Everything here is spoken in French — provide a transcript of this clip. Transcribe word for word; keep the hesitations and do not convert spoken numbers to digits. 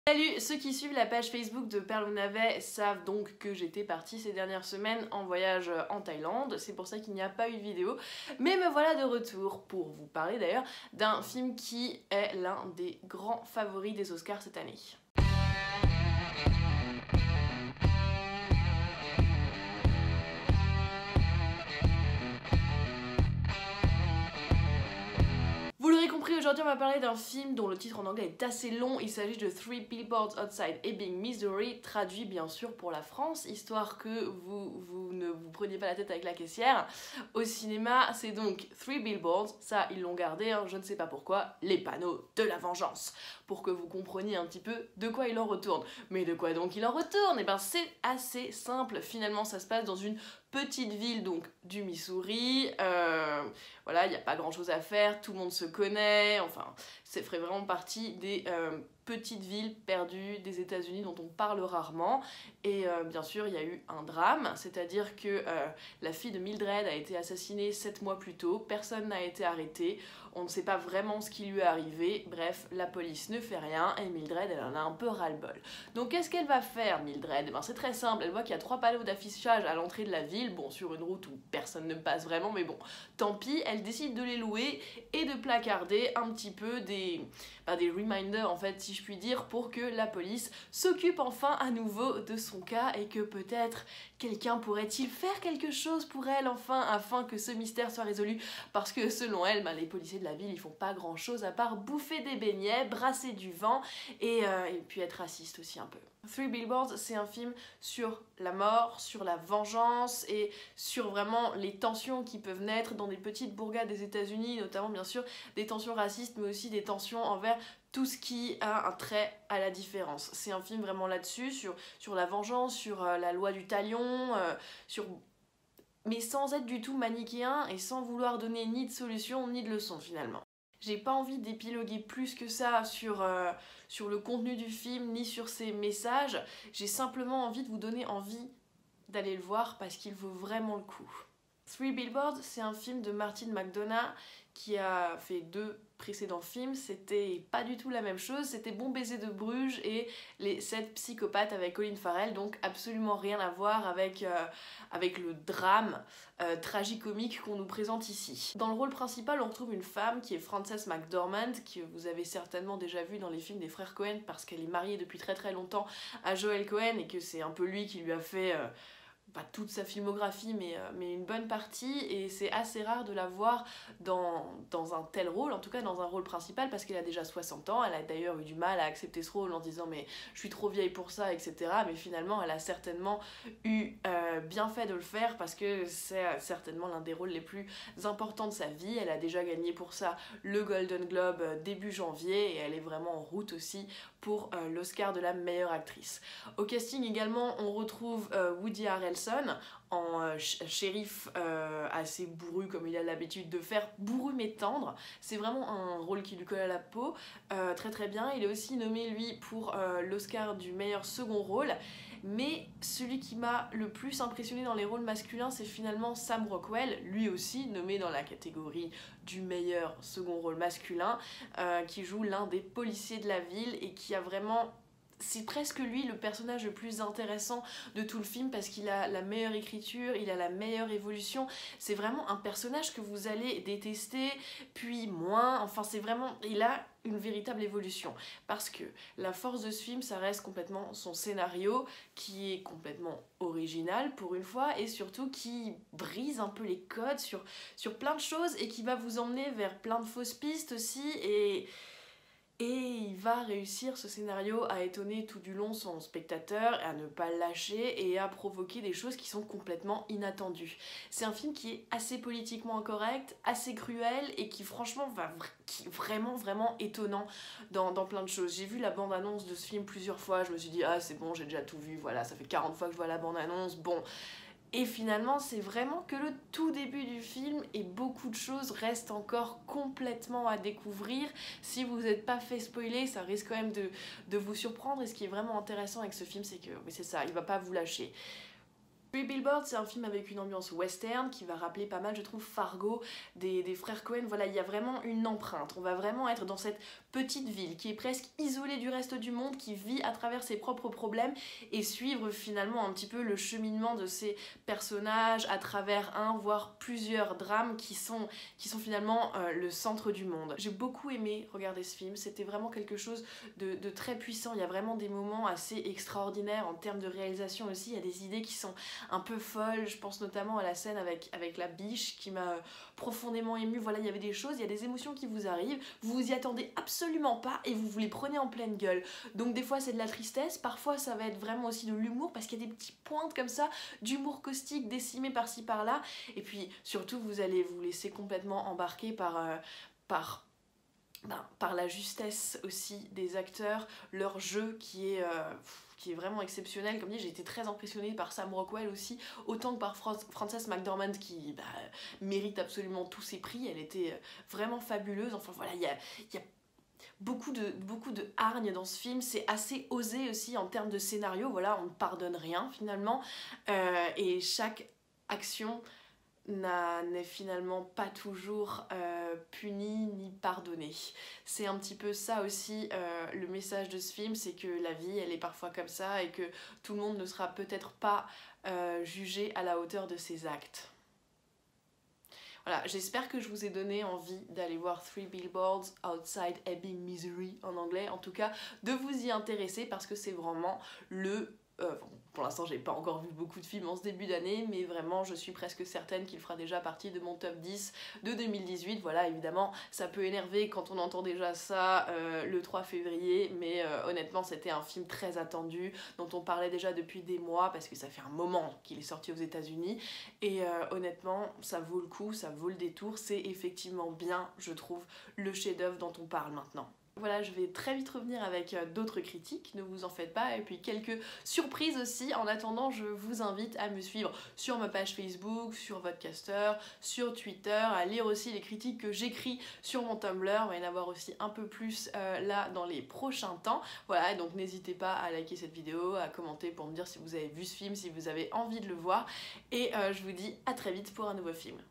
Salut! Ceux qui suivent la page Facebook de Perle ou Navet savent donc que j'étais partie ces dernières semaines en voyage en Thaïlande, c'est pour ça qu'il n'y a pas eu de vidéo, mais me voilà de retour pour vous parler d'ailleurs d'un film qui est l'un des grands favoris des Oscars cette année. Vous l'aurez compris, aujourd'hui on va parler d'un film dont le titre en anglais est assez long. Il s'agit de Three Billboards Outside Ebbing, Missouri, traduit bien sûr pour la France, histoire que vous, vous ne vous preniez pas la tête avec la caissière. Au cinéma, c'est donc Three Billboards, ça ils l'ont gardé, hein, je ne sais pas pourquoi, les panneaux de la vengeance, pour que vous compreniez un petit peu de quoi il en retourne. Mais de quoi donc il en retourne? Et ben c'est assez simple, finalement ça se passe dans une petite ville donc du Missouri, euh, voilà, il n'y a pas grand chose à faire, tout le monde se connaît, enfin, ça ferait vraiment partie des euh, petites villes perdues des États-Unis dont on parle rarement. Et euh, bien sûr, il y a eu un drame, c'est-à-dire que euh, la fille de Mildred a été assassinée sept mois plus tôt, personne n'a été arrêté, on ne sait pas vraiment ce qui lui est arrivé, bref, la police ne fait rien et Mildred, elle en a un peu ras-le-bol. Donc qu'est-ce qu'elle va faire, Mildred? Eh ben, c'est très simple, elle voit qu'il y a trois panneaux d'affichage à l'entrée de la ville, bon, sur une route où personne ne passe vraiment, mais bon, tant pis, elle décide de les louer et de placarder un petit peu des, bah, des reminders, en fait, si je puis dire, pour que la police s'occupe enfin à nouveau de son cas et que peut-être quelqu'un pourrait-il faire quelque chose pour elle, enfin, afin que ce mystère soit résolu, parce que selon elle, bah, les policiers de la ville, ils font pas grand-chose à part bouffer des beignets, brasser du vent et, euh, et puis être raciste aussi un peu. Three Billboards, c'est un film sur la mort, sur la vengeance et sur vraiment les tensions qui peuvent naître dans des petites bourgades des États-Unis, notamment bien sûr des tensions racistes, mais aussi des tensions envers tout ce qui a un trait à la différence. C'est un film vraiment là-dessus, sur, sur la vengeance, sur euh, la loi du talion, euh, sur... mais sans être du tout manichéen et sans vouloir donner ni de solution ni de leçon finalement. J'ai pas envie d'épiloguer plus que ça sur, euh, sur le contenu du film ni sur ses messages, j'ai simplement envie de vous donner envie d'aller le voir parce qu'il vaut vraiment le coup. Three Billboards, c'est un film de Martin McDonagh qui a fait deux précédents films, c'était pas du tout la même chose, c'était Bon baiser de Bruges et Les sept psychopathes avec Colin Farrell, donc absolument rien à voir avec, euh, avec le drame euh, tragicomique qu'on nous présente ici. Dans le rôle principal, on retrouve une femme qui est Frances McDormand, que vous avez certainement déjà vu dans les films des frères Coen parce qu'elle est mariée depuis très très longtemps à Joel Coen et que c'est un peu lui qui lui a fait... Euh, pas toute sa filmographie, mais, euh, mais une bonne partie, et c'est assez rare de la voir dans, dans un tel rôle, en tout cas dans un rôle principal, parce qu'elle a déjà soixante ans, elle a d'ailleurs eu du mal à accepter ce rôle en disant mais je suis trop vieille pour ça, et cetera. Mais finalement, elle a certainement eu euh, bien fait de le faire, parce que c'est certainement l'un des rôles les plus importants de sa vie. Elle a déjà gagné pour ça le Golden Globe début janvier, et elle est vraiment en route aussi pour euh, l'Oscar de la meilleure actrice. Au casting également, on retrouve euh, Woody Harrelson en euh, shérif euh, assez bourru comme il a l'habitude de faire, bourru mais tendre, c'est vraiment un rôle qui lui colle à la peau, euh, très très bien. Il est aussi nommé lui pour euh, l'Oscar du meilleur second rôle, mais celui qui m'a le plus impressionné dans les rôles masculins, c'est finalement Sam Rockwell, lui aussi nommé dans la catégorie du meilleur second rôle masculin, euh, qui joue l'un des policiers de la ville et qui a vraiment... c'est presque lui le personnage le plus intéressant de tout le film parce qu'il a la meilleure écriture, il a la meilleure évolution. C'est vraiment un personnage que vous allez détester, puis moins, enfin c'est vraiment... il a une véritable évolution. Parce que la force de ce film, ça reste complètement son scénario, qui est complètement original pour une fois, et surtout qui brise un peu les codes sur, sur plein de choses et qui va vous emmener vers plein de fausses pistes aussi, et... Et il va réussir ce scénario à étonner tout du long son spectateur, à ne pas le lâcher et à provoquer des choses qui sont complètement inattendues. C'est un film qui est assez politiquement incorrect, assez cruel et qui franchement va qui est vraiment vraiment étonnant dans, dans plein de choses. J'ai vu la bande-annonce de ce film plusieurs fois, je me suis dit ah c'est bon j'ai déjà tout vu, voilà ça fait quarante fois que je vois la bande-annonce, bon... Et finalement, c'est vraiment que le tout début du film et beaucoup de choses restent encore complètement à découvrir. Si vous n'êtes pas fait spoiler, ça risque quand même de, de vous surprendre. Et ce qui est vraiment intéressant avec ce film, c'est que oui, c'est ça, il va pas vous lâcher. Three Billboards, c'est un film avec une ambiance western qui va rappeler pas mal, je trouve, Fargo des, des frères Coen. Voilà, il y a vraiment une empreinte. On va vraiment être dans cette petite ville qui est presque isolée du reste du monde, qui vit à travers ses propres problèmes, et suivre finalement un petit peu le cheminement de ces personnages à travers un voire plusieurs drames qui sont, qui sont finalement euh, le centre du monde. J'ai beaucoup aimé regarder ce film, c'était vraiment quelque chose de, de très puissant. Il y a vraiment des moments assez extraordinaires en termes de réalisation aussi. Il y a des idées qui sont un peu folles, je pense notamment à la scène avec, avec la biche qui m'a profondément émue. Voilà, il y avait des choses, il y a des émotions qui vous arrivent, vous vous y attendez absolument pas et vous vous les prenez en pleine gueule. Donc des fois c'est de la tristesse, parfois ça va être vraiment aussi de l'humour parce qu'il y a des petites pointes comme ça d'humour caustique décimé par-ci par-là, et puis surtout vous allez vous laisser complètement embarquer par, euh, par Ben, par la justesse aussi des acteurs, leur jeu qui est, euh, qui est vraiment exceptionnel. Comme dit, j'ai été très impressionnée par Sam Rockwell aussi, autant que par Fran Frances McDormand qui bah, mérite absolument tous ses prix. Elle était vraiment fabuleuse. Enfin voilà, il y a, y a beaucoup de, beaucoup de hargne dans ce film. C'est assez osé aussi en termes de scénario. Voilà, on ne pardonne rien finalement. Euh, et chaque action n'est finalement pas toujours euh, puni ni pardonné. C'est un petit peu ça aussi euh, le message de ce film, c'est que la vie elle est parfois comme ça et que tout le monde ne sera peut-être pas euh, jugé à la hauteur de ses actes. Voilà, j'espère que je vous ai donné envie d'aller voir Three Billboards Outside Ebbing, Missouri en anglais, en tout cas de vous y intéresser parce que c'est vraiment le... Euh, bon, pour l'instant j'ai pas encore vu beaucoup de films en ce début d'année, mais vraiment je suis presque certaine qu'il fera déjà partie de mon top dix de deux mille dix-huit. Voilà, évidemment ça peut énerver quand on entend déjà ça euh, le trois février, mais euh, honnêtement c'était un film très attendu, dont on parlait déjà depuis des mois, parce que ça fait un moment qu'il est sorti aux États-Unis, et euh, honnêtement ça vaut le coup, ça vaut le détour, c'est effectivement bien, je trouve, le chef-d'œuvre dont on parle maintenant. Voilà, je vais très vite revenir avec d'autres critiques, ne vous en faites pas, et puis quelques surprises aussi. En attendant, je vous invite à me suivre sur ma page Facebook, sur Vodcaster, sur Twitter, à lire aussi les critiques que j'écris sur mon Tumblr. On va y en avoir aussi un peu plus euh, là dans les prochains temps. Voilà, donc n'hésitez pas à liker cette vidéo, à commenter pour me dire si vous avez vu ce film, si vous avez envie de le voir, et euh, je vous dis à très vite pour un nouveau film.